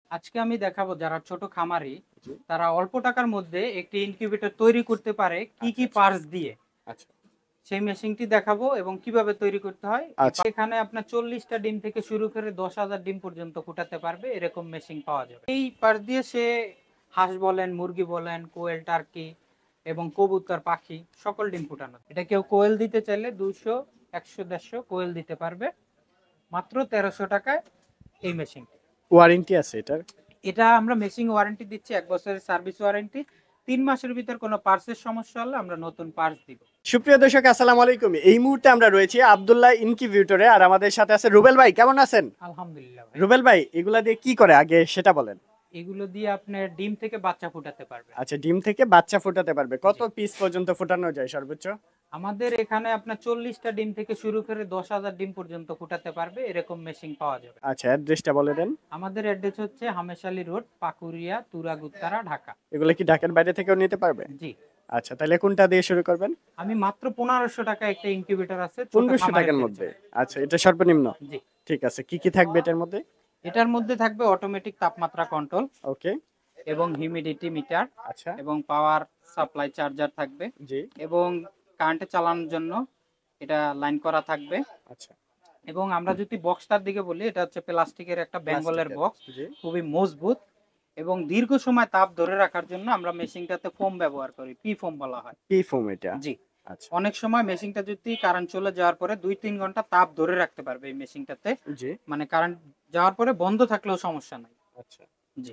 আজকে আমি দেখাবো যারা ছোট খামারি জি। তারা অল্প টাকার মধ্যে একটি ইনকিউবেটর তৈরি করতে পারে কি আচ্ছা, কি আচ্ছা। পার্টস দিয়ে। আচ্ছা, সেই মেশিনটি দেখাবো এবং কিভাবে তৈরি করতে হয়। আচ্ছা। এখানে আপনার 40টা ডিম থেকে শুরু করে 10,000 ডিম পর্যন্ত ফুটাতে পারবে, এরকম মেশিন পাওয়া যাবে। এই পার্টস দিয়ে সে হাঁস বলেন, মুরগি বলেন, কোয়েল, টার্কি এবং কবুতর, পাখি সকল ডিম ফুটানো। এটা কেউ কোয়েল দিতে চাইলে 200, 100, 150 কোয়েল দিতে পারবে মাত্র 1300 টাকায় এই মেশিন। ওয়ারেন্টি আছে এটার? এটা আমরা মেশিং ওয়ারেন্টি দিচ্ছি, 1 বছরের সার্ভিস ওয়ারেন্টি। 3 মাসের ভিতর কোনো পার্টসের সমস্যা হলে আমরা নতুন পার্টস দিব। সুপ্রিয় দর্শক, আসসালামু আলাইকুম। এই মুহূর্তে আমরা রয়েছি আব্দুল্লাহ ইনকিউবেটরে, আর আমাদের সাথে আছে রুবেল ভাই। কেমন আছেন? আলহামদুলিল্লাহ ভাই। রুবেল ভাই, এগুলা দিয়ে কি করে আগে সেটা বলেন। এগুলো দিয়ে আপনার ডিম থেকে বাচ্চা ফুটাতে পারবে। আচ্ছা, ডিম থেকে বাচ্চা ফোটাতে পারবে। কত জি। পিস পর্যন্ত ফোটানো যায় সর্বোচ্চ? আমাদের এখানে আপনার 40টা ডিম থেকে শুরু করে 10,000 ডিম পর্যন্ত ফুটাতে পারবে, এরকম মেশিন পাওয়া যাবে। আচ্ছা, অ্যাড্রেসটা বলে দেন। আমাদের অ্যাড্রেস হচ্ছে হামেশালী রোড, পাকুরিয়া, তুরাগুত্তারা, ঢাকা। এগুলা কি ঢাকার বাইরে থেকেও নিতে পারবে? জি। আচ্ছা, তাহলে কোনটা দিয়ে শুরু করবেন? আমি মাত্র 1500 টাকা একটা ইনকিউবেটর আছে ছোট 1500 টাকার খামারিদের মধ্যে? জন্য। আচ্ছা, এটা সর্বনিম্ন। জি। ঠিক আছে, কি কি থাকবে এটার মধ্যে? এটার মধ্যে থাকবে অটোমেটিক তাপমাত্রা কন্ট্রোল ওকে। এবং হিউমিডিটি মিটার আচ্ছা। এবং পাওয়ার সাপ্লাই চার্জার থাকবে জি। এবং কারেন্টে চালানোর জন্য এটা লাইন করা থাকবে। আচ্ছা। এবং আমরা যদি বক্সটার দিকে বলি, এটা হচ্ছে প্লাস্টিকের একটা বেঙ্গলের প্লাস্টিকের। বক্স, জি। খুবই মজবুত এবং দীর্ঘ সময় তাপ ধরে রাখার জন্য আমরা মেশিনটাতে ফোম ব্যবহার করি, পি ফোম বলা হয়। কি ফোম এটা? জি। আচ্ছা। অনেক সময় মেশিনটা যদি কারেন্ট চলে যাওয়ার পরে 2-3 ঘন্টা তাপ ধরে রাখতে পারবে এই মেশিনটাতে, জি। মানে কারেন্ট যাওয়ার পরে বন্ধ থাকলেও সমস্যা নাই। আচ্ছা। জি।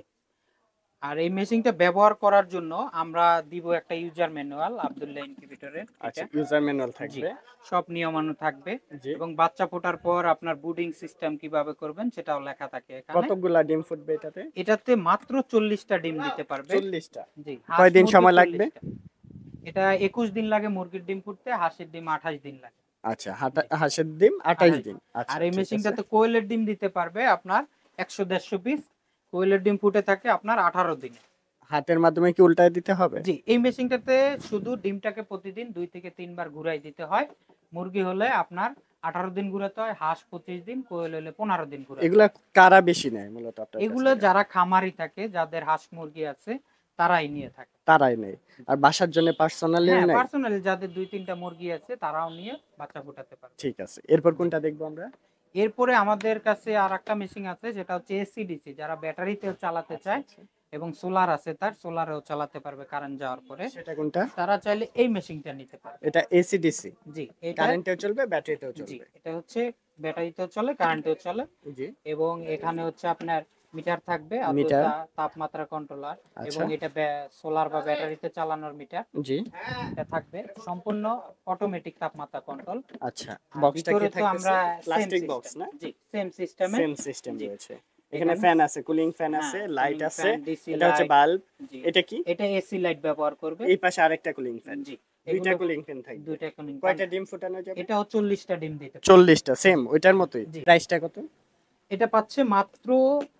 আর এই মেশিনটা ব্যবহার করার জন্য আমরা দিব একটা ইউজার ম্যানুয়াল আব্দুল্লাহ ইনকিউবেটরের। আচ্ছা, এটা ইউজার ম্যানুয়াল জি, থাকবে। সব নিয়মানু থাকবে জি। এবং বাচ্চা ফোটার পর আপনার বুডিং সিস্টেম কিভাবে করবেন সেটাও লেখা থাকে এখানে। কতগুলা ডিম ফুটবে এটাতে? এটাতে মাত্র 40টা ডিম দিতে পারবে। 40 টা? জি, হাঁস কয়দিন মুরগি সময় লাগবে? 40টা। এটা 21 দিন লাগে মুরগির ডিম ফুটতে, হাঁসের ডিম 28 দিন লাগে। আচ্ছা, জি, হাঁসের ডিম 28 28 দিন। দিন। আচ্ছা, আর এই ঠিক আছে। মেশিনটাতে কোয়েলের ডিম দিতে পারবে আপনার 100-150 পিস। কোয়েলের ডিম ফুটে থাকে আপনার 18 দিনে। হাতের মাধ্যমে কি উল্টায় দিতে হবে? জি, এই মেশিনটাতে শুধু ডিমটাকে প্রতিদিন 2 থেকে 3 বার ঘুরাই দিতে হয়। মুরগি হলে আপনার 18 দিন ঘুরাতে হয়, হাঁস 25 দিন, কোয়েল হলে 15 দিন ঘুরাতে এগুলা হয়। কারা বেশি নেয় মূলত আপনার কাছ এগুলো থেকে? যারা খামারি থাকে, যাদের হাঁস মুরগি আছে, তারাই নিয়ে থাকে। তারাই নেয়। আর বাসার জন্য পার্সোনালি হ্যাঁ, নেয়? পার্সোনালি যাদের 2-3টা মুরগি আছে তারাও নিয়ে বাচ্চা ফোটাতে পারবে। ঠিক আছে। এরপর জি। কোনটা দেখবো আমরা? এরপরে আমাদের কাছে আরেকটা মেশিন আছে, যেটা হচ্ছে এসি-ডিসি, যারা ব্যাটারিতেও চালাতে আচ্ছা, চায় আচ্ছা। এবং সোলার আছে তার, সোলারেও চালাতে পারবে কারেন্ট যাওয়ার পরে। সেটা কোনটা? তারা চাইলে এই মেশিনটা নিতে পারবে। এটা এসি ডিসি? জি, এটা কারেন্টেও চলবে, ব্যাটারিতেও জি, চলবে? এটা হচ্ছে ব্যাটারিতেও চলে, কারেন্টেও চলে জি। এবং এখানে হচ্ছে আপনার মিটার থাকবে, মিটার। আর্দ্রতা, তাপমাত্রা কন্ট্রোলার এবং আচ্ছা। এটা সোলার বা ব্যাটারিতে চালানোর মিটার। জি। এটা থাকবে সম্পূর্ণ অটোমেটিক তাপমাত্রা কন্ট্রোল। আচ্ছা, আর বক্সটা কি ভিতরে তো থাকতেছে? আমরা সেম প্লাস্টিক বক্স সিস্টেম, না? জি, সেম সিস্টেমে। সেম সিস্টেম জি, রয়েছে। এখানে এখানে ফ্যান আছে, কুলিং ফ্যান হ্যাঁ, আছে, লাইট কুলিং আছে। ফ্যান, ডিসি এটা হচ্ছে লাইট। বাল্ব। জি, এটা কি? এটা এসি লাইট ব্যবহার করবে। এই পাশে আরেকটা কুলিং ফ্যান। জি, দুইটা এগুলো কুলিং ফ্যান থাকবে। দুইটা কুলিং ফ্যান। কয়টা ডিম ফোটানো যাবে? এটাও 40টা ডিম দিতে পারবে। 40 টা, সেম জি, ওইটার মতোই। জি। প্রাইসটা কত? এটা পাচ্ছে মাত্র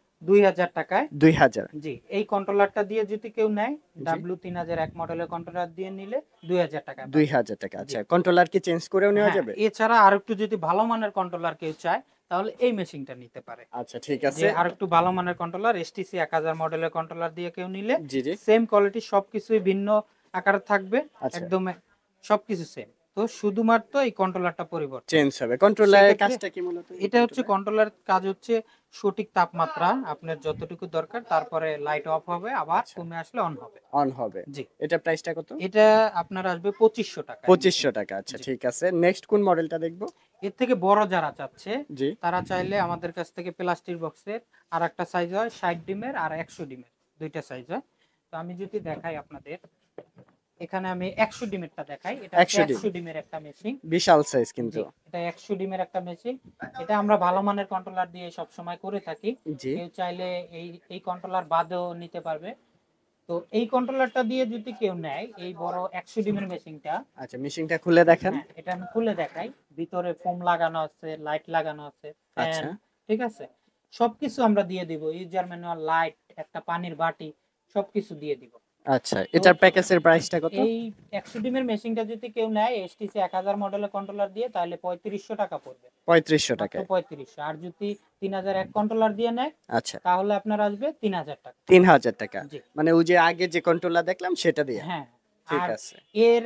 2000 টাকায়। 2000? জি, এই কন্ট্রোলারটা দিয়ে যদি কেউ নেয়, জি। W3001 মডেলের কন্ট্রোলার দিয়ে নিলে 2000 টাকায় পাবে। 2000 টাকা। জি। আচ্ছা, কন্ট্রোলার কি চেঞ্জ করেও নেওয়া হ্যাঁ, যাবে? এছাড়া আরেকটু যদি ভালো মানের কন্ট্রোলার কেউ চায়, তাহলে এই মেশিনটা নিতে পারে। আচ্ছা, ঠিক যে আছে। আরেকটু ভালো মানের কন্ট্রোলার, STC 1000 মডেলের কন্ট্রোলার দিয়ে কেউ নিলে জি, জি। সেম কোয়ালিটি, সবকিছুই ভিন্ন আকারে থাকবে, আচ্ছা, একদম সবকিছু সেম। তো শুধুমাত্র এই কন্ট্রোলারটা পরিবর্তন। চেঞ্জ হবে। কন্ট্রোলারের সেক্ষেত্রে কাজটা কি মূলত এই এটা হচ্ছে কন্ট্রোলার? কন্ট্রোলার কাজ হচ্ছে সঠিক তাপমাত্রা আপনার যতটুকু দরকার, তারপরে লাইট অফ হবে, আবার আচ্ছা, কমে আসলে অন হবে। অন হবে। জি, এটা প্রাইসটা কত? এটা আপনার আসবে 2500 টাকা। 2500 টাকা। আচ্ছা, জি। ঠিক আছে। নেক্সট কোন মডেলটা দেখবো? এর থেকে বড় যারা চাচ্ছে, জি। তারা চাইলে আমাদের কাছ থেকে প্লাস্টিক বক্সের আর একটা সাইজ হয় 60 ডিমের আর 100 ডিমের, দুইটা সাইজ হয়। তো আমি যদি দেখাই আপনাদের, এখানে আমি 100 ডিমেরটা দেখাই। এটা হচ্ছে 100 ডিম? 100 ডিমের একটা মেশিন। বিশাল সাইজ কিন্তু। জি, এটা 100 ডিমের একটা মেশিন। এটা আমরা ভালো মানের কন্ট্রোলার দিয়ে সব সময় করে থাকি। জি। কেউ চাইলে এই কন্ট্রোলার বাদেও নিতে পারবে। তো এই কন্ট্রোলারটা দিয়ে যদি কেউ নেয়, এই বড় 100 ডিমের মেশিনটা, আচ্ছা, মেশিনটা খুলে দেখান। হ্যাঁ, এটা আমি খুলে দেখাই। ভিতরে ফোম লাগানো আছে, লাইট লাগানো আছে, ফ্যান, আচ্ছা। ঠিক আছে? সবকিছু আমরা দিয়ে দিব। ইউজার ম্যানুয়াল, লাইট, একটা পানির বাটি, সবকিছু দিয়ে দিব। আচ্ছা, এটার প্যাকেজের প্রাইসটা কত? এই 100 ডিমের মেশিনটা যদি কেউ নেয় এসটিসি 1000 মডেলের কন্ট্রোলার দিয়ে তাহলে 3500 টাকা পড়বে, 3500 মাত্র টাকায়। 3500। আর যদি 3001 কন্ট্রোলার দিয়ে নেয় আচ্ছা, তাহলে আপনার আসবে 3000 টাকা। 3000 টাকা। জি মানে ওই যে আগে যে কন্ট্রোলার দেখলাম সেটা দিয়ে। হ্যাঁ। ঠিক আর আছে। এর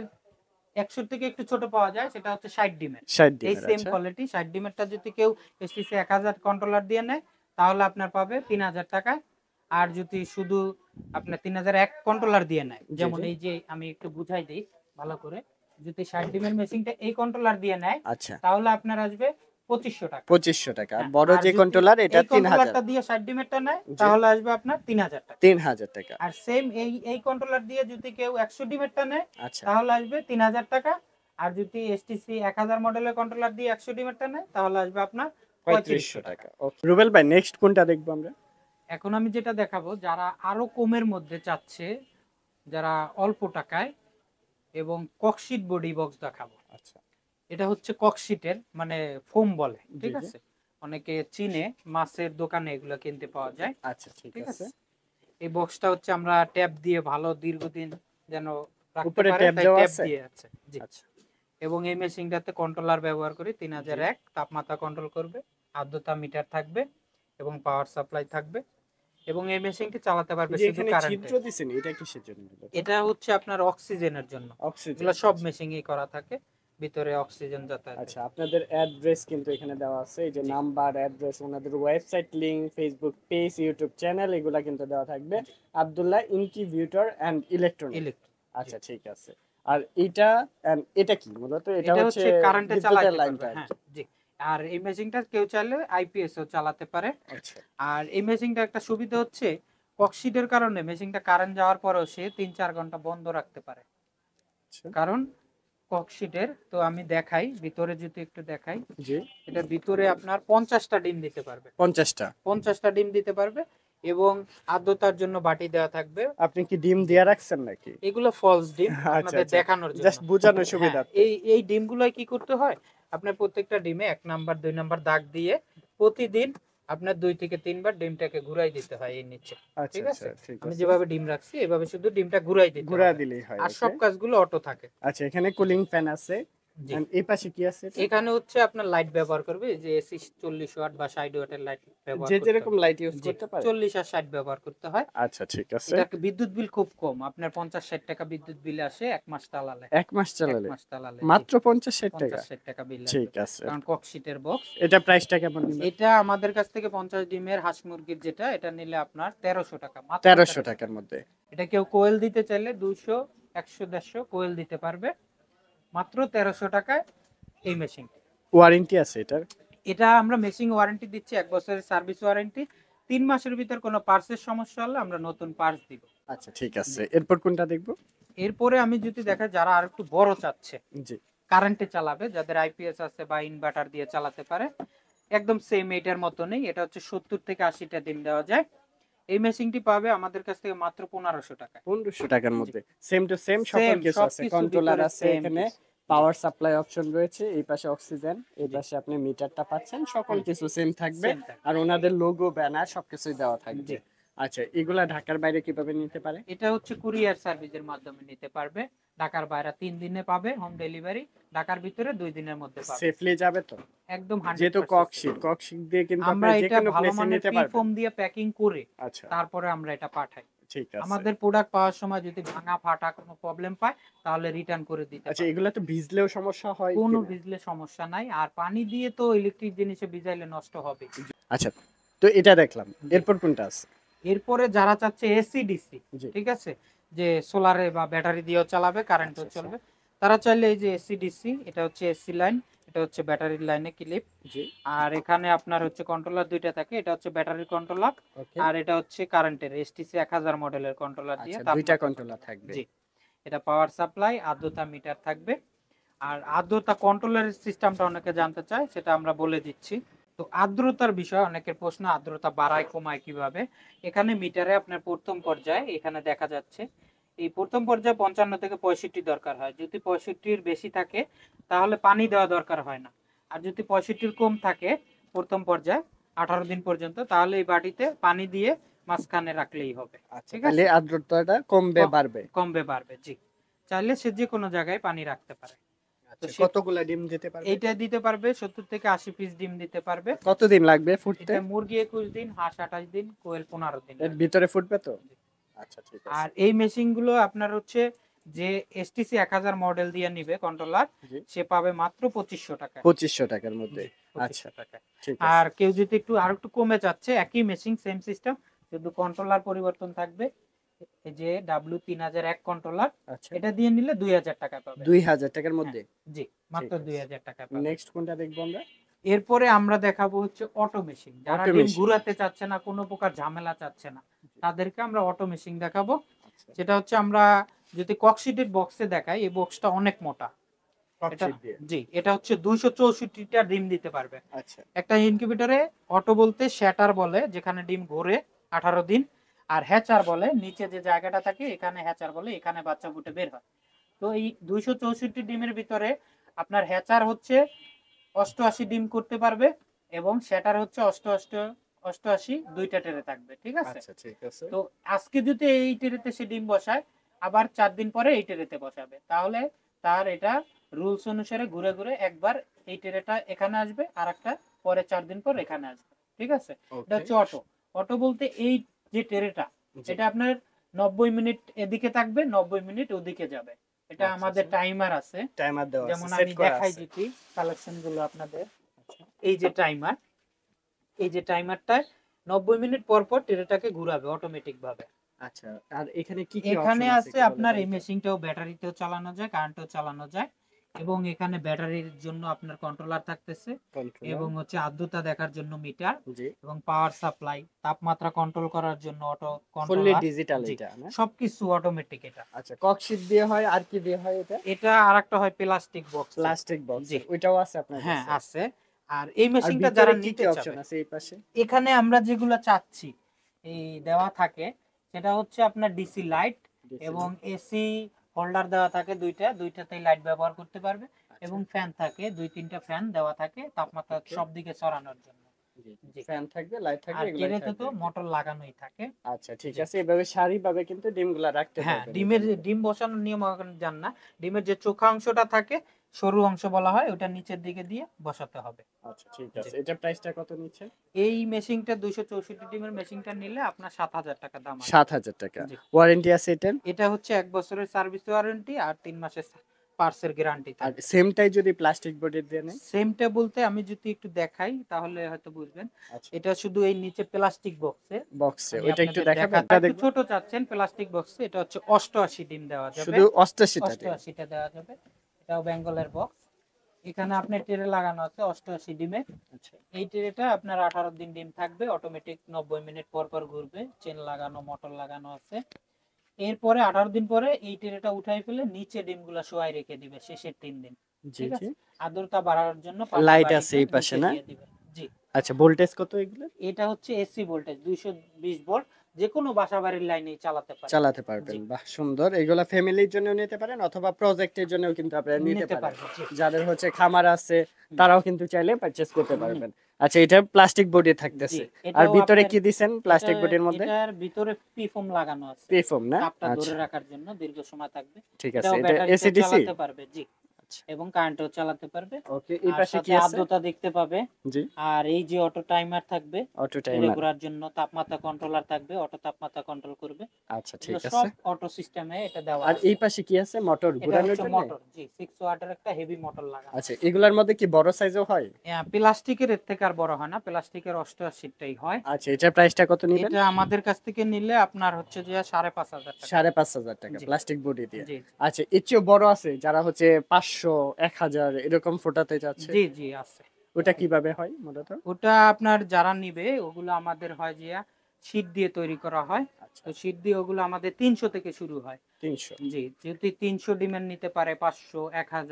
100 থেকে একটু ছোট পাওয়া যায়, সেটা হচ্ছে 60 ডিমের। 60 এই ডিমের। সেম আচ্ছা, কোয়ালিটি 60 ডিমেরটা যদি কেউ এসটিসি 1000 কন্ট্রোলার দিয়ে নেয় তাহলে আপনার পাবে 3000 টাকা। আর যদি শুধু আপনার 3001 কন্ট্রোলার দিয়ে নেয়, জি যেমন জি। এই যে আমি একটু বুঝাই দিই ভালো করে, যদি 60 ডিমের মেশিনটা এই কন্ট্রোলার দিয়ে নেয় আচ্ছা, তাহলে আপনার আসবে 2500 টাকা। 2500 টাকা। আর হ্যাঁ, বড় আর যে যদি কন্ট্রোলার এটা এই 3000। কন্ট্রোলারটা দিয়ে 60 ডিমেরটা নেয় জি, তাহলে আসবে আপনার 3000 টাকা। 3000 টাকা। আর সেম এই কন্ট্রোলার দিয়ে যদি কেউ 100 ডিমেরটা নেয় আচ্ছা, তাহলে আসবে 3000 টাকা। আর যদি এসটিসি 1000 মডেলের কন্ট্রোলার দিয়ে 100 ডিমেরটা নেয় তাহলে আসবে আপনার 3500 3500 টাকা। টাকা। ওকে। রুবেল ভাই নেক্সট কোনটা দেখবো আমরা? এখন আমি যেটা দেখাবো যারা আরো কমের মধ্যে চাচ্ছে, যারা অল্প টাকায়, এবং ককশিট বডি বক্স দেখাবো। আচ্ছা, এটা হচ্ছে ককশিটের মানে ফোম বলে, জি ঠিক জি। আছে? অনেকে চিনে, মাছের দোকানে এগুলো কিনতে পাওয়া যায়, আচ্ছা, ঠিক ঠিক আছে। আছে? এই বক্সটা হচ্ছে আমরা ট্যাপ দিয়ে ভালো দীর্ঘদিন যেন রাখতে উপরে পারে ট্যাব তাই দেওয়া ট্যাপ আছে? দিয়ে আছে। জি। আচ্ছা, এবং এই মেশিনটাতে কন্ট্রোলার ব্যবহার করি জি। 3001, তাপমাত্রা কন্ট্রোল করবে, আর্দ্রতা মিটার থাকবে এবং পাওয়ার সাপ্লাই থাকবে। এবং এই মেশিনটি চালাতে এই পারবে যে শুধু এখানে কারেন্টে। ছিদ্র দিছেন এটা কিসের জন্য? এটা হচ্ছে আপনার অক্সিজেনের জন্য। অক্সিজেন। এগুলো সব আচ্ছা। মেশিনই করা থাকে, ভিতরে অক্সিজেন যাতায়াতে। আচ্ছা, আপনাদের অ্যাড্রেস কিন্তু এখানে দেওয়া আছে। এই যে জি নাম্বার, অ্যাড্রেস, ওনাদের website link, Facebook page, YouTube channel এগুলা কিন্তু দেওয়া থাকবে। জি। Abdullah incubator and electronic. Electric. জি। আচ্ছা, ঠিক আছে। আর এইটা এটা কি মূলত? এটা এটা হচ্ছে হচ্ছে কারেন্টে বিদ্যুতের চালাতে পারবে, লাইনটা আর হ্যাঁ কি। জি। আর এই মেশিনটা কেউ চাইলে আইপিএস ও চালাতে পারে। আচ্ছা, আর এই মেশিনটা একটা সুবিধা হচ্ছে ককশিটের কারণে মেশিনটা কারেন্ট যাওয়ার পরেও সে 3-4 ঘন্টা বন্ধ রাখতে পারে। আচ্ছা, কারণ ককশিটের তো আমি দেখাই, ভিতরে যদি একটু দেখাই, জি। এটা ভিতরে আপনার 50টা ডিম দিতে পারবে। 50টা। 50টা ডিম দিতে পারবে এবং আর্দ্রতার জন্য বাটি দেওয়া থাকবে। আপনি কি ডিম জি। দিয়ে রাখছেন নাকি? এগুলো ফলস ডিম আচ্ছা, আপনাদের আচ্ছা। দেখানোর জন্য। জাস্ট বোঝানোর হ্যাঁ, সুবিধার্থে। এই ডিমগুলোয় কি করতে হয়? আপনার প্রত্যেকটা ডিমে 1 নাম্বার 2 নাম্বার দাগ দিয়ে প্রতিদিন আপনার 2 থেকে 3 বার ডিমটাকে ঘুরাই দিতে হয় এর নিচে। আচ্ছা, ঠিক আচ্ছা, আছে? ঠিক আমি আছে। যেভাবে ডিম রাখছি এভাবে শুধু ডিমটা ঘুরাই দিতে ঘুরা হবে। দিলেই হয়। আর ওকে। সব কাজগুলো অটো থাকে। আচ্ছা, এখানে কুলিং ফ্যান আছে। জি। এন্ড এই পাশে কি আছে এটা? এখানে হচ্ছে আপনার লাইট ব্যবহার করবে, যে এসি 40 ওয়াট বা 60 ওয়াটের লাইট ব্যবহার যে করতে যেরকম হবে। লাইট ইউজ জি, করতে পারে? 40 আর 60 ব্যবহার করতে হয়। আচ্ছা, ঠিক আছে। এটা বিদ্যুৎ বিল খুব কম। আপনার 50-60 টাকা বিদ্যুৎ বিল আসে 1 মাস চালালে। ১ মাস 1 চালালে? মাস চালালে জি, মাত্র ৫০-৬০ টাকা? 50-60 টাকা বিল আসবে। ঠিক আছে। কারণ ককশিটের বক্স। এটা প্রাইসটা কেমন নিবেন? এটা আমাদের কাছ থেকে 50 ডিমের হাঁস মুরগির যেটা, এটা নিলে আপনার 1300 টাকা, মাত্র ১৩০০ 1300 টাকার টাকা। মধ্যে। এটা কেউ কোয়েল দিতে চাইলে 200, 100, 150 কোয়েল দিতে পারবে মাত্র 1300 টাকায় এই মেশিন। ওয়ারেন্টি আছে এটার? এটা আমরা মেশিন ওয়ারেন্টি দিচ্ছি, 1 বছরের সার্ভিস ওয়ারেন্টি। 3 মাসের ভিতর কোনো পার্টসের সমস্যা হলে আমরা নতুন পার্টস দিব। আচ্ছা, ঠিক আছে। জি। এরপর কোনটা দেখব? এরপরে আমি যদি দেখাই যারা আর একটু বড় চাচ্ছে, জি। কারেন্টে চালাবে, যাদের আইপিএস আছে বা ইনভার্টার দিয়ে চালাতে পারে, একদম সেম এটার মতনই। এটা হচ্ছে 70 থেকে 80টা ডিম দেওয়া যায়। এই মেশিনটি পাবে আমাদের কাছ থেকে মাত্র 1500 টাকায়। ১৫০০ টাকার মধ্যে। সেম টু সেম সকল সেম কিছু আছে। সবকিছু কন্ট্রোলার ভিতরে আছে সেম এখানে, কিছু। পাওয়ার সাপ্লাই অপশন রয়েছে, এই পাশে অক্সিজেন, এই জি। পাশে আপনি মিটারটা পাচ্ছেন। সকল কিছু সেম থাকবে। সেম থাকবে। আর ওনাদের লোগো, ব্যানার সবকিছুই দেওয়া থাকবে। জি। আচ্ছা, এগুলা ঢাকার বাইরে কিভাবে নিতে পারে? এটা হচ্ছে কুরিয়ার সার্ভিসের মাধ্যমে নিতে পারবে। ঢাকার বাইরে 3 দিনে পাবে হোম ডেলিভারি, ঢাকার ভিতরে 2 দিনের মধ্যে পাবে। সেফলি যাবে তো? একদম যেহেতু 100% ককশিট দিয়ে কিন্তু আমরা আপনি এটা যেকোনো ভালো প্লেসে মানের নিতে পি পারবেন। ফোম দিয়ে প্যাকিং করে আচ্ছা, তারপরে আমরা এটা পাঠাই। ঠিক আছে। আমাদের প্রোডাক্ট পাওয়ার সময় যদি ভাঙা ফাটা কোনো প্রবলেম পায় তাহলে রিটার্ন করে দিতে আচ্ছা, পারি। এগুলা তো ভিজলেও সমস্যা হয় কোনো কিনা? ভিজলে সমস্যা নাই, আর পানি দিয়ে তো ইলেকট্রিক জিনিসে ভিজাইলে নষ্ট হবে। আচ্ছা, তো এটা দেখলাম। জি। এরপর কোনটা আছে? এরপরে যারা চাচ্ছে এসি ডিসি, জি। ঠিক আছে, যে সোলারে বা ব্যাটারি দিয়েও চালাবে, কারেন্টও আচ্ছা, চলবে, তারা চাইলে এই যে এসি ডিসি, এটা হচ্ছে এসি লাইন, এটা হচ্ছে ব্যাটারির লাইনে ক্লিপ। জি। আর এখানে আপনার হচ্ছে কন্ট্রোলার দুইটা থাকে, এটা হচ্ছে ব্যাটারির কন্ট্রোলার ওকে। আর এটা হচ্ছে কারেন্টের এসটিসি 1000 মডেলের কন্ট্রোলার দিয়ে আচ্ছা, দুইটা তাপমাত্রা কন্ট্রোলার থাকবে। জি। এটা পাওয়ার সাপ্লাই, আর্দ্রতা মিটার থাকবে। আর আর্দ্রতা কন্ট্রোলারের সিস্টেমটা অনেকে জানতে চায়, সেটা আমরা বলে দিচ্ছি। তো আর্দ্রতার বিষয় অনেকের প্রশ্ন, আর্দ্রতা বাড়ায় কমায় কিভাবে। এখানে মিটারে আপনার প্রথম পর্যায়ে এখানে দেখা যাচ্ছে, এই প্রথম পর্যায়ে 55 থেকে 65 দরকার হয়। যদি 65-র বেশি থাকে তাহলে পানি দেওয়া দরকার হয় না। আর যদি 65-র কম থাকে প্রথম পর্যায়ে 18 দিন পর্যন্ত, তাহলে এই বাটিতে পানি দিয়ে মাঝখানে রাখলেই হবে। আচ্ছা, ঠিক তাহলে আছে, আর্দ্রতাটা কমবে বাড়বে। কমবে বাড়বে। জি, চাইলে সে যে কোনো জায়গায় পানি রাখতে পারে। তো আচ্ছা, সে কতগুলা ডিম দিতে পারবে? এইটা দিতে পারবে 70 থেকে 80 পিস ডিম দিতে পারবে। কতদিন লাগবে ফুটতে? এটা মুরগি 21 দিন, হাঁস 28 দিন, কোয়েল 15 দিন এর লাগবে। ভিতরে ফুটবে তো? জি। আচ্ছা, ঠিক আছে। আর এই মেশিন গুলো আপনার হচ্ছে যে এসটিসি 1000 মডেল দিয়ে নিবে কন্ট্রোলার, জি, সে পাবে মাত্র 2500 টাকায়। 2500 টাকার মধ্যে। জি, আচ্ছা, 2500 টাকায়। ঠিক আর আছে। কেউ যদি আর একটু কমে যাচ্ছে, একই মেশিন সেম সিস্টেম, শুধু কন্ট্রোলার পরিবর্তন থাকবে। এই যে W3001 কন্ট্রোলার, আচ্ছা, এটা দিয়ে নিলে 2000 টাকা পাবে। 2000 টাকার হ্যাঁ, মধ্যে? জি, ঠিক মাত্র আছে। 2000 টাকা পাবে। নেক্সট কোনটা দেখবো আমরা? এরপরে আমরা দেখাবো হচ্ছে অটো মেশিন। যারা অটো ডিম মেশিন। ঘুরাতে চাচ্ছে না, কোনো প্রকার ঝামেলা চাচ্ছে না, তাদেরকে আমরা অটো মেশিন দেখাবো। আচ্ছা, যেটা হচ্ছে আমরা যদি ককশিটের বক্সে দেখাই, এই বক্সটা অনেক মোটা। এটা, ককশিট দিয়ে। জি, এটা হচ্ছে 264টা ডিম দিতে পারবে আচ্ছা, একটা ইনকিউবেটরে। অটো বলতে শ্যাটার বলে, যেখানে ডিম ঘোরে 18 দিন। আর হ্যাচার বলে, নিচে যে জায়গাটা থাকে এখানে হ্যাচার বলে, এখানে বাচ্চা ফুটে বের হয়। তো এই 264 ডিমের ভিতরে আপনার হ্যাচার হচ্ছে 88 ডিম করতে পারবে, এবং শ্যাটার হচ্ছে 88 দুইটা টেরে থাকবে। ঠিক আছে, আচ্ছা, ঠিক আছে। তো আজকে যদি এই টেরেতে সে ডিম বসায়, আবার 4 দিন পরে এই টেরেতে বসাবে, তাহলে তার এটা রুলস অনুসারে ঘুরে ঘুরে একবার এই টেরেটা এখানে আসবে, আর একটা পরে 4 দিন পর এখানে আসবে। ঠিক আছে, এটা ওকে। হচ্ছে অটো। অটো বলতে এই যে টেরেটা, জি। এটা আপনার 90 মিনিট এদিকে থাকবে, 90 মিনিট ওদিকে যাবে। এটা আচ্ছা, আমাদের আচ্ছা। টাইমার আছে। টাইমার দেওয়া আছে, যেমন সেট আমি করা দেখাই আছে। দিচ্ছি কালেকশন গুলো আপনাদের। আচ্ছা, এই যে টাইমার, এই যে টাইমারটায় 90 মিনিট পর পর টেরেটাকে ঘুরাবে অটোমেটিক ভাবে। আচ্ছা। আর এখানে কি, কি এখানে অপশন আছে আছে একটু বলে আপনার দেন এই তো? মেশিনটাও ব্যাটারিতেও চালানো যায়, কারেন্টেও চালানো যায়, এবং এখানে ব্যাটারির জন্য আপনার কন্ট্রোলার থাকতেছে, কন্ট্রোলার। এবং হচ্ছে আর্দ্রতা দেখার জন্য মিটার, জি। এবং পাওয়ার সাপ্লাই, তাপমাত্রা কন্ট্রোল করার জন্য অটো ফুললি কন্ট্রোলার। ডিজিটাল জি, এটা না? সবকিছু অটোমেটিক এটা। আচ্ছা, ককশিট দিয়ে হয়, আর কি দিয়ে হয় এটা? এটা আরেকটা হয় প্লাস্টিক বক্স। প্লাস্টিক বক্স জি, ওইটাও আছে আপনার হ্যাঁ কাছে? আছে। আর এই আর মেশিনটা ভিতরে যারা কি, কি নিতে অপশন চাবে, আছে এই পাশে? এখানে আমরা যেগুলো চাচ্ছি এই দেওয়া থাকে, সেটা হচ্ছে আপনার ডিসি লাইট, DC এবং light। এসি হোল্ডার দেওয়া থাকে দুইটাতেই লাইট ব্যবহার করতে পারবে, আচ্ছা, এবং ফ্যান থাকে 2-3টা ফ্যান দেওয়া থাকে তাপমাত্রা ওকে। সব দিকে ছড়ানোর জন্য। জি, জি, ফ্যান থাকবে, লাইট থাকবে, আর এগুলাই টেরেতে তো থাকবে আরকি। মোটর লাগানোই থাকে। আচ্ছা, ঠিক জি, আছে। এভাবে সারিভাবে কিন্তু ডিমগুলা রাখতে হ্যাঁ, পারবেন ডিমের এটার মধ্যে। ডিম বসানোর নিয়ম এখন জান না। ডিমের যে চোখা অংশটা থাকে, সরু অংশ বলা হয়, ওটা নিচের দিকে দিয়ে বসাতে হবে। আচ্ছা, ঠিক জি, আছে। এটার প্রাইসটা কত নিচ্ছে? এই মেশিনটা 264 ডিমের মেশিনটা নিলে আপনার 7000 টাকা দাম আছে। ৭,০০০ টাকা। জি, ওয়ারেন্টি আছে এটার? এটা হচ্ছে 1 বছরের সার্ভিস ওয়ারেন্টি আর 3 মাসের পার্টসের গ্যারান্টি আর থাকবে। সেমটাই যদি প্লাস্টিক বডি দিয়ে নেয়? সেমটা বলতে আমি যদি একটু দেখাই তাহলে হয়তো বুঝবেন। আচ্ছা, এটা শুধু এই নিচে প্লাস্টিক বক্সে, বক্সে আমি ওইটা একটু আপনাদের দেখাবেন? দেখাচ্ছি। এটা একটু দেখবো। ছোট চাচ্ছেন প্লাস্টিক বক্সে, এটা হচ্ছে 88 ডিম দেওয়া যাবে। শুধু ৮৮ টা ডিম? 88 টা দেওয়া যাবে। এটাও বেঙ্গলের বক্স। এখানে আপনার ট্রে লাগানো আছে 88 ডিমে। আচ্ছা, এই ট্রেটা আপনার 18 দিন ডিম থাকবে, অটোমেটিক 90 মিনিট পর পর ঘুরবে, চেন লাগানো, মোটর লাগানো আছে। এরপরে 18 দিন পরে এই ট্রেটা উঠাই ফেলে নিচে ডিমগুলা শোয়াই রেখে দিবে শেষের 3 দিন। জি, ঠিক জি। আছে, আর্দ্রতা বাড়ানোর জন্য পানি লাইট বাড়িয়ে আছে এই পাশে নিচে না? দিয়ে দিবে। জি, আচ্ছা, ভোল্টেজ কত এগুলো? এটা হচ্ছে এসি ভোল্টেজ 220 ভোল্ট, যে কোনো বাসাবাড়ির লাইনেই চালাতে পারে। চালাতে পারবেন। জি, বাহ! সুন্দর। এগুলা ফ্যামিলির জন্যও নিতে পারেন অথবা প্রজেক্টের জন্যও কিন্তু আপনারা নিতে নিতে পারেন। পারবে। জি, যাদের হচ্ছে খামার আছে হুম, তারাও কিন্তু চাইলে পারচেজ করতে হুম, পারবেন। আচ্ছা, এটা প্লাস্টিক বডি জি, থাকতেছে। আর এটাও ভিতরে আপনার, কি দিছেন এটা প্লাস্টিক বডির মধ্যে? এটার ভিতরে পিফোম লাগানো আছে, পি-ফোম না? তাপটা ধরে আচ্ছা, রাখার জন্য দীর্ঘ সময় থাকবে। ঠিক আছে। এটাও এটা ব্যাটারিতে এসি-ডিসি? চালাতে পারবে। জি, আচ্ছা, এবং কারেন্টেও চালাতে পারবে। ওকে। এই আর পাশে কি সাথে আছে? আর্দ্রতা দেখতে পাবে। জি, আর এই যে অটো টাইমার থাকবে, অটো টেরে টাইমার। ঘোরার জন্য তাপমাত্রা কন্ট্রোলার থাকবে, অটো তাপমাত্রা কন্ট্রোল করবে। আচ্ছা, ঠিক এগুলো আছে। সব অটো সিস্টেমে এটা দেওয়া আর আছে। এই পাশে কি আছে? মোটর এটা ঘোরানোর হচ্ছে জন্য? মোটর। জি, 6 ওয়াটের একটা হেভি মোটর লাগানো আচ্ছা, আছে। এগুলার মধ্যে কি বড় সাইজও হয়? প্লাস্টিকের এর থেকে আর বড় হয় না, প্লাস্টিকের 88 টাই হয়। আচ্ছা, এটার প্রাইসটা কত নিবেন? এটা আমাদের কাছ থেকে নিলে আপনার হচ্ছে যে 5500 টাকা। ৫,৫০০ টাকা জি, প্লাস্টিক বডি দিয়ে। জি, আচ্ছা, এর চেয়েও বড় আছে যারা হচ্ছে ৫০০, ১,০০০ এরকম ফোটাতে চাচ্ছে? জি, জি আছে। ওটা কিভাবে হয় মূলত? ওটা আপনার যারা নিবে ওগুলো আমাদের হয় যে শীট দিয়ে তৈরি করা হয়। আচ্ছা, তো শীট দিয়ে ওগুলো আমাদের 300 থেকে শুরু হয়। ৩০০। জি, যদি 300 ডিমের নিতে পারে 500, 1000,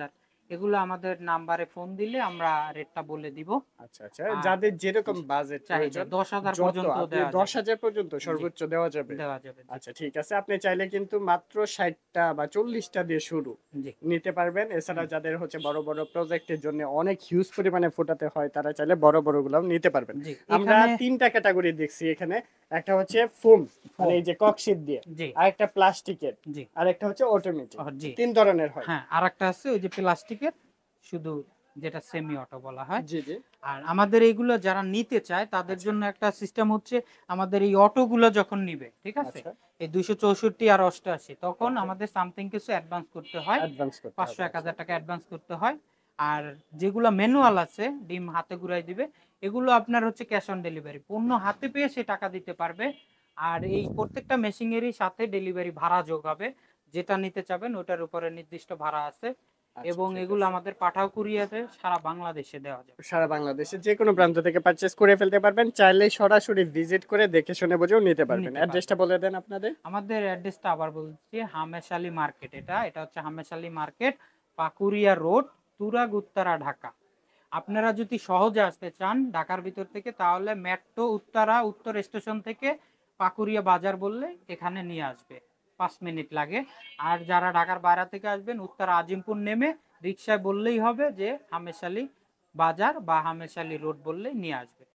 এগুলো আমাদের নাম্বারে ফোন দিলে আমরা রেটটা বলে দিব। আচ্ছা আচ্ছা, আর যাদের যেরকম বাজেট চাহিদা প্রয়োজন 10,000 যত পর্যন্ত আপনি দেওয়া যাবে। 10,000 পর্যন্ত সর্বোচ্চ দেওয়া যাবে। দেওয়া যাবে, জি। আচ্ছা ঠিক আছে, আপনি চাইলে কিন্তু মাত্র 60টা বা 40টা দিয়ে শুরু জি। নিতে পারবেন। এছাড়া হুম। যাদের হচ্ছে বড় বড় প্রজেক্টের জন্য অনেক হিউজ পরিমাণে ফোটাতে হয় তারা চাইলে বড় বড় গুলাও নিতে পারবেন। জি, আমরা এখানে 3টা ক্যাটাগরি দেখছি এখানে, একটা হচ্ছে ফোম মানে ফোম, এই যে ককশিট দিয়ে, জি, আর একটা প্লাস্টিকের, জি, আর একটা হচ্ছে অটোমেটিক। জি। 3 ধরনের হয়। হ্যাঁ, আরেকটা আছে ওই যে প্লাস্টিকের, শুধু যেটা সেমি অটো বলা হয়। জি জি। আর আমাদের এইগুলো যারা নিতে চায় তাদের আচ্ছা জন্য একটা সিস্টেম হচ্ছে, আমাদের এই অটোগুলো যখন নিবে, ঠিক আছে, আচ্ছা, এই 264 আর 88, তখন ওকে, আমাদের সামথিং কিছু অ্যাডভান্স করতে হয়, অ্যাডভান্স করতে 500 হবে। 1000 টাকা অ্যাডভান্স করতে হয়। আর যেগুলো ম্যানুয়াল আছে, ডিম হাতে ঘুরাই দিবে, এগুলো আপনার হচ্ছে ক্যাশ অন ডেলিভারি, পণ্য হাতে পেয়ে সে টাকা দিতে পারবে। আর এই প্রত্যেকটা মেশিনেরই সাথে ডেলিভারি ভাড়া যোগ হবে, যেটা নিতে চাবেন ওটার উপরে নির্দিষ্ট ভাড়া আছে। আচ্ছা এবং ঠিক এগুলো আছে, আমাদের পাঠাও কুরিয়ারে সারা বাংলাদেশে দেওয়া যাবে। সারা বাংলাদেশে যে কোনো প্রান্ত থেকে পারচেজ করে ফেলতে পারবেন, চাইলে সরাসরি ভিজিট করে দেখে শুনে বুঝেও নিতে পারবেন। নিতে অ্যাড্রেসটা পারবেন। বলে দেন আপনাদের। আমাদের অ্যাড্রেসটা আবার বলছি, হামেশালী মার্কেট, এটা হচ্ছে হামেশালী মার্কেট, পাকুরিয়া রোড, তুরাগ, উত্তরা, ঢাকা। আপনারা যদি সহজে আসতে চান ঢাকার ভিতর থেকে, তাহলে মেট্রো উত্তরা উত্তর স্টেশন থেকে পাকুরিয়া বাজার বললে এখানে নিয়ে আসবে, 5 মিনিট লাগে। আর যারা ঢাকার বাইরে থেকে আসবেন, উত্তরা আজিমপুর নেমে রিক্সায় বললেই হবে যে হামেশালী বাজার বা হামেশালী রোড বললেই নিয়ে আসবে।